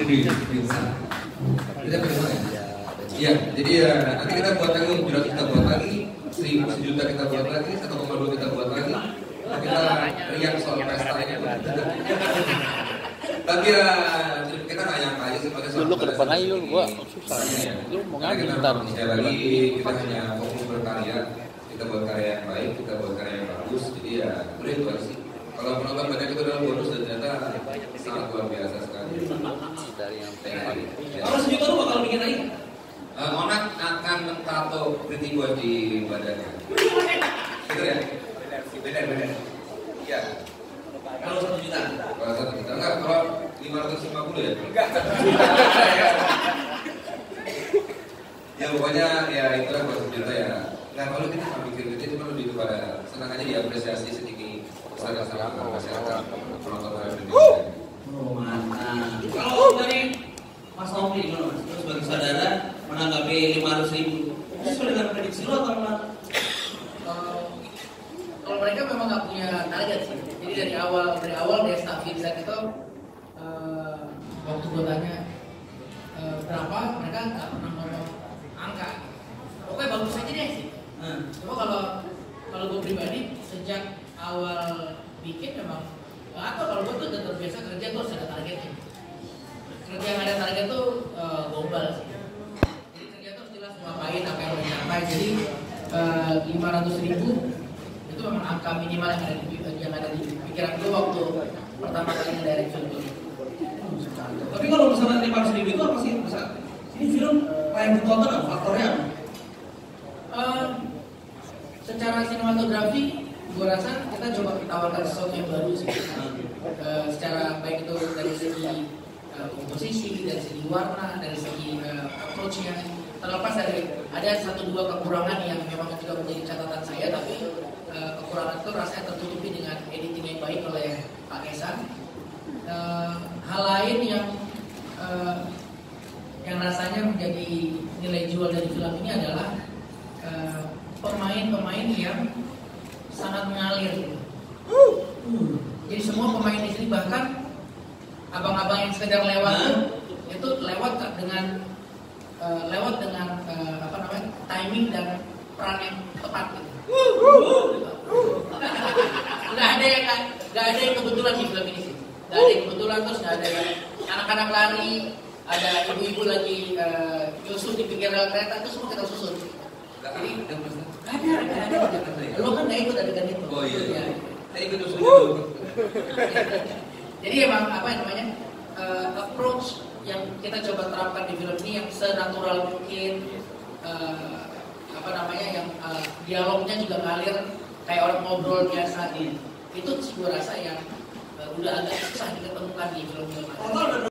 Gede besar. Kita bagaimana ya? Iya, jadi ya nanti kita buat lagi, 700 kita buat lagi, 1 juta kita buat lagi, 1,2 kita buat lagi. Kita riak soal pesta ini. Tapi ya kita nggak nyangka aja sebagai lu ke depan aja lu, gua susah. Lu mau ngambil ntar. Sekali lagi kita hanya fokus berkarya, kita buat karya yang baik, kita buat karya yang bagus. Jadi ya udah itu aja sih. Kalau penonton banyak itu adalah bonus dan ternyata sangat luar biasa sekali. Dari yang paling. Kalau 1 juta lu bakal bikin lagi? Onak akan mentato pretty boy di badannya. Betul ya? Benar. Iya. Kalau 1 juta? Kalau 1 juta enggak, kalau 550 ya? Enggak. Ya pokoknya ya itulah buat 1 juta ya. Nah kalau kita nggak mikir gitu, cuma lebih kepada senang aja diapresiasi sedikit masyarakat penonton Indonesia. Oh mantap. Kalau dari Mas Tommy gimana Mas? Terus sebagai saudara menanggapi 500.000 itu sesuai dengan prediksi lo atau enggak? Kalau mereka memang nggak punya target sih. Jadi dari awal dari staff Vincent itu waktu gue tanya berapa, mereka nggak pernah ngomong angka. Pokoknya bagus aja deh sih. Cuma kalau gue pribadi sejak awal bikin memang atau kalau gue tuh udah terbiasa kerja gue harus ada targetnya. Kerja yang ada target tuh gombal sih. Jadi kerja tuh harus jelas ngapain, apa yang mau dicapai. Jadi 500.000 itu memang angka minimal yang ada di pikiran gue waktu pertama kali ngedirect film itu. Tapi kalau misalnya 500.000 itu apa sih? Bisa ini film layak ditonton apa? Faktornya apa? Secara sinematografi, gue rasa kita coba tawarkan sesuatu yang baru sih. Secara baik itu dari segi komposisi, dari segi warna, dari segi approach-nya. Terlepas dari ada 1-2 kekurangan yang memang juga menjadi catatan saya, tapi kekurangan itu rasanya tertutupi dengan editing yang baik oleh Pak Kesan. Hal lain yang rasanya menjadi nilai jual dari film ini adalah pemain-pemain yang sangat mengalir. Jadi semua pemain di sini, bahkan abang-abang yang sekedar lewat itu lewat dengan timing dan peran yang tepat gitu. Nggak ada yang kebetulan di film ini sih. Nggak ada yang kebetulan, terus nggak ada yang anak-anak lari, ada ibu-ibu lagi nyusun di pinggir rel kereta, itu semua kita susun. Jadi ada. Lo kan nggak ikut adegan itu. Oh iya. Saya ikut susun. Jadi emang approach yang kita coba terapkan di film ini yang senatural mungkin, yang dialognya juga ngalir kayak orang ngobrol biasa. Itu sih gue rasa yang udah agak susah diketemukan di film-film.